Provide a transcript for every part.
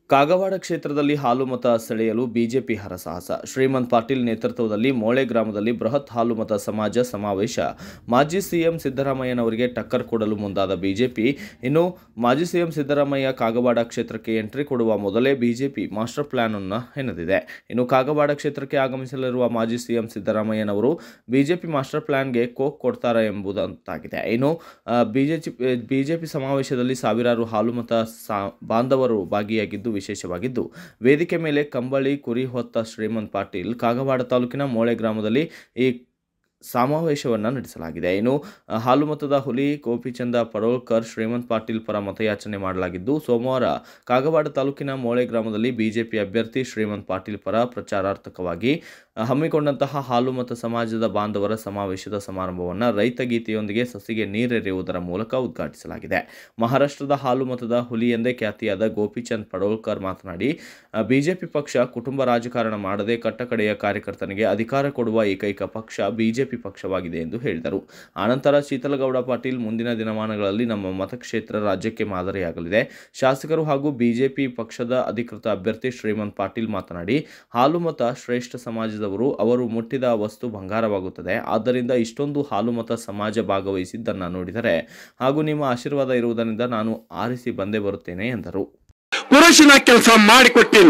ಕಾಗವಾಡ ಕ್ಷೇತ್ರದಲ್ಲಿ ಹಾಲು ಮತ ಸೆಳೆಯಲು ಬಿಜೆಪಿ ಹರಸಾಹಸ. ಶ್ರೀಮಂತ್ ಪಾಟೀಲ್ ನೇತೃತ್ವದಲ್ಲಿ ಮೋಳೆ ಗ್ರಾಮದಲ್ಲಿ ಬೃಹತ್ ಹಾಲು ಮತ ಸಮಾಜ ಸಮಾವೇಶ. ಮಾಜಿ ಸಿಎಂ ಸಿದ್ದರಾಮಯ್ಯನವರಿಗೆ ಟಕ್ಕರ್ ಕೊಡಲು ಮುಂದಾದ ಬಿಜೆಪಿ. ಇನ್ನು ಮಾಜಿ ಸಿಎಂ ಸಿದ್ದರಾಮಯ್ಯ ಕಾಗವಾಡ ಕ್ಷೇತ್ರಕ್ಕೆ ಎಂಟ್ರಿ ಕೊಡುವ ಮೊದಲೇ ಬಿಜೆಪಿ ಮಾಸ್ಟರ್ ಪ್ಲಾನ್ ಅನ್ನು ಹೆಣೆದಿದೆ. ಇನ್ನು ಕಾಗವಾಡ ಕ್ಷೇತ್ರಕ್ಕೆ ಆಗಮಿಸಲಿರುವ ಮಾಜಿ ಸಿಎಂ ಸಿದ್ದರಾಮಯ್ಯನವರು ಬಿಜೆಪಿ ಮಾಸ್ಟರ್ ಪ್ಲಾನ್ಗೆ ಕೋಕ್ ಕೊಡ್ತಾರೆ ಎಂಬುದಂತಾಗಿದೆ. ಇನ್ನು ಬಿಜೆಪಿ ಸಮಾವೇಶದಲ್ಲಿ ಸಾವಿರಾರು ಹಾಲು ಮತ ಬಾಂಧವರು ಭಾಗಿಯಾಗಿದ್ದು ವಿಶೇಷವಾಗಿದ್ದು, ವೇದಿಕೆ ಮೇಲೆ ಕಂಬಳಿ ಕುರಿ ಹೊತ್ತ ಶ್ರೀಮಂತ್ ಪಾಟೀಲ್ ಕಾಗವಾಡ ತಾಲೂಕಿನ ಮೋಳೆ ಗ್ರಾಮದಲ್ಲಿ ಈ ಸಮಾವೇಶವನ್ನು ನಡೆಸಲಾಗಿದೆ. ಇನ್ನು ಹಾಲು ಮತದ ಹುಲಿ ಗೋಪಿಚಂದ ಪಡೋಳ್ಕರ್ ಶ್ರೀಮಂತ್ ಪಾಟೀಲ್ ಪರ ಮತಯಾಚನೆ ಮಾಡಲಾಗಿದ್ದು, ಸೋಮವಾರ ಕಾಗವಾಡ ತಾಲೂಕಿನ ಮೋಳೆ ಗ್ರಾಮದಲ್ಲಿ ಬಿಜೆಪಿ ಅಭ್ಯರ್ಥಿ ಶ್ರೀಮಂತ್ ಪಾಟೀಲ್ ಪರ ಪ್ರಚಾರಾರ್ಥಕವಾಗಿ ಹಮ್ಮಿಕೊಂಡಂತಹ ಹಾಲು ಮತ ಸಮಾಜದ ಬಾಂಧವರ ಸಮಾವೇಶದ ಸಮಾರಂಭವನ್ನು ರೈತ ಗೀತೆಯೊಂದಿಗೆ ಸಸಿಗೆ ನೀರೆರೆಯುವುದರ ಮೂಲಕ ಉದ್ಘಾಟಿಸಲಾಗಿದೆ. ಮಹಾರಾಷ್ಟ್ರದ ಹಾಲು ಮತದ ಹುಲಿ ಎಂದೇ ಖ್ಯಾತಿಯಾದ ಗೋಪಿಚಂದ್ ಪಡೋಳ್ಕರ್ ಮಾತನಾಡಿ, ಬಿಜೆಪಿ ಪಕ್ಷ ಕುಟುಂಬ ರಾಜಕಾರಣ ಮಾಡದೆ ಕಟ್ಟಕಡೆಯ ಕಾರ್ಯಕರ್ತನಿಗೆ ಅಧಿಕಾರ ಕೊಡುವ ಏಕೈಕ ಪಕ್ಷ ಬಿಜೆಪಿ ಪಕ್ಷವಾಗಿದೆ ಎಂದು ಹೇಳಿದರು. ಆನಂತರ ಶೀತಲಗೌಡ ಪಾಟೀಲ್, ಮುಂದಿನ ದಿನಮಾನಗಳಲ್ಲಿ ನಮ್ಮ ಮತಕ್ಷೇತ್ರ ರಾಜ್ಯಕ್ಕೆ ಮಾದರಿಯಾಗಲಿದೆ. ಶಾಸಕರು ಹಾಗೂ ಬಿಜೆಪಿ ಪಕ್ಷದ ಅಧಿಕೃತ ಅಭ್ಯರ್ಥಿ ಶ್ರೀಮಂತ್ ಪಾಟೀಲ್ ಮಾತನಾಡಿ, ಹಾಲು ಮತ ಶ್ರೇಷ್ಠ ಸಮಾಜದವರು, ಅವರು ಮುಟ್ಟಿದ ವಸ್ತು ಬಂಗಾರವಾಗುತ್ತದೆ. ಆದ್ದರಿಂದ ಇಷ್ಟೊಂದು ಹಾಲು ಮತ ಸಮಾಜ ಭಾಗವಹಿಸಿದ್ದನ್ನು ನೋಡಿದರೆ ಹಾಗೂ ನಿಮ್ಮ ಆಶೀರ್ವಾದ ಇರುವುದರಿಂದ ನಾನು ಆರಿಸಿ ಬಂದೇ ಬರುತ್ತೇನೆ ಎಂದರು. ಪುರುಷನ ಕೆಲಸ ಮಾಡಿಕೊಟ್ಟೇನೆ.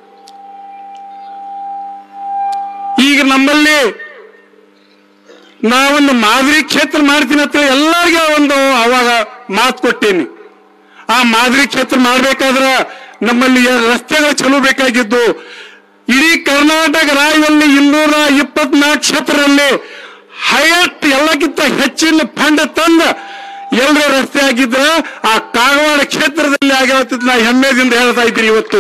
ಈಗ ನಮ್ಮಲ್ಲಿ ನಾವೊಂದು ಮಾದರಿ ಕ್ಷೇತ್ರ ಮಾಡ್ತೀನಿ ಅಂತ ಎಲ್ಲರಿಗೂ ಒಂದು ಅವಾಗ ಮಾತು ಕೊಟ್ಟೇನಿ. ಆ ಮಾದರಿ ಕ್ಷೇತ್ರ ಮಾಡ್ಬೇಕಾದ್ರೆ ನಮ್ಮಲ್ಲಿ ರಸ್ತೆಗಳು ಚಲೋ ಬೇಕಾಗಿದ್ದು. ಇಡೀ ಕರ್ನಾಟಕ ರಾಜ್ಯದಲ್ಲಿ 224 ಕ್ಷೇತ್ರದಲ್ಲಿ ಹೈಯೆಸ್ಟ್ ಎಲ್ಲಕ್ಕಿಂತ ಹೆಚ್ಚಿನ ಫಂಡ್ ತಂದ ಎಲ್ಲರೂ ರಸ್ತೆ ಆಗಿದ್ರ ಆ ಕಾಗವಾಡ ಕ್ಷೇತ್ರದಲ್ಲಿ ಆಗ್ಯಾವತ್ತಿದ್ ನಾ ಹೆಮ್ಮೆದಿಂದ ಹೇಳ್ತಾ ಇದ್ದೀನಿ. ಇವತ್ತು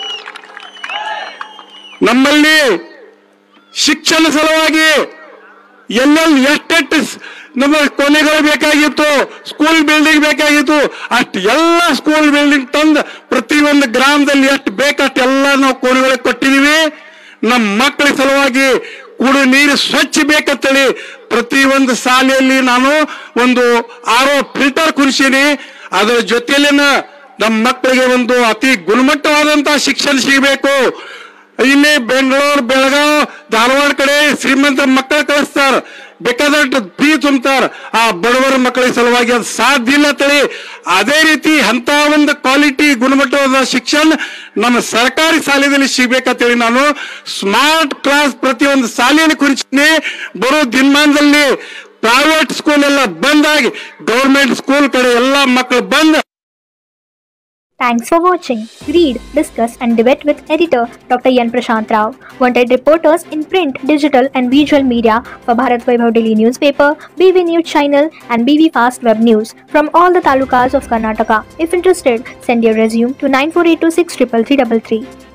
ನಮ್ಮಲ್ಲಿ ಶಿಕ್ಷಣ ಸಲುವಾಗಿ ಎಲ್ಲೆಲ್ಲಿ ಎಷ್ಟೆಷ್ಟು ನಮ್ಮ ಕೊನೆಗಳು ಬೇಕಾಗಿತ್ತು, ಸ್ಕೂಲ್ ಬಿಲ್ಡಿಂಗ್ ಬೇಕಾಗಿತ್ತು, ಅಷ್ಟು ಎಲ್ಲ ಸ್ಕೂಲ್ ಬಿಲ್ಡಿಂಗ್ ತಂದು ಪ್ರತಿಯೊಂದು ಗ್ರಾಮದಲ್ಲಿ ಎಷ್ಟು ಬೇಕಷ್ಟು ಎಲ್ಲ ನಾವು ಕೊನೆಗಳಿಗೆ ಕೊಟ್ಟಿದೀವಿ. ನಮ್ಮ ಮಕ್ಕಳ ಸಲುವಾಗಿ ಕುಡಿಯುವ ನೀರು ಸ್ವಚ್ಛ ಬೇಕಂತೇಳಿ ಪ್ರತಿಯೊಂದು ಶಾಲೆಯಲ್ಲಿ ನಾನು ಒಂದು RO ಫಿಲ್ಟರ್ ಕುರಿಸೀನಿ. ಅದರ ಜೊತೆಯಲ್ಲಿನ ನಮ್ಮ ಮಕ್ಕಳಿಗೆ ಒಂದು ಅತಿ ಗುಣಮಟ್ಟವಾದಂತಹ ಶಿಕ್ಷಣ ಸಿಗಬೇಕು. ಇಲ್ಲಿ ಬೆಂಗಳೂರು, ಬೆಳಗಾವ್, ಧಾರವಾಡ ಕಡೆ ಶ್ರೀಮಂತರ ಮಕ್ಕಳು ಕಳಿಸ್ತಾರ, ಬೇಕಾದಷ್ಟು ಫೀ ತುಂಬ್ತಾರ. ಆ ಬಡವರ ಮಕ್ಕಳ ಸಲುವಾಗಿ ಅದು ಸಾಧ್ಯ ಇಲ್ಲ ಅಂತೇಳಿ ಅದೇ ರೀತಿ ಅಂತ ಒಂದು ಕ್ವಾಲಿಟಿ ಗುಣಮಟ್ಟವಾದ ಶಿಕ್ಷಣ ನಮ್ಮ ಸರ್ಕಾರಿ ಶಾಲೆಯಲ್ಲಿ ಸಿಗ್ಬೇಕಂತೇಳಿ ನಾನು ಸ್ಮಾರ್ಟ್ ಕ್ಲಾಸ್ ಪ್ರತಿಯೊಂದು ಶಾಲೆಯನ್ನು ಕುರಿತೀನಿ. ಬರೋ ದಿನಮಾನದಲ್ಲಿ ಪ್ರೈವೇಟ್ ಸ್ಕೂಲ್ ಎಲ್ಲ ಬಂದಾಗಿ ಗೌರ್ಮೆಂಟ್ ಸ್ಕೂಲ್ ಕಡೆ ಎಲ್ಲ ಮಕ್ಕಳು ಬಂದ. Thanks for watching. Read, discuss and debate with editor Dr. Yan Prashant Rao. Wanted reporters in print, digital and visual media for Bharat Vaibhav Daily Newspaper, BV News Channel and BV Fast Web News from all the talukas of Karnataka. If interested, send your resume to 9482633333.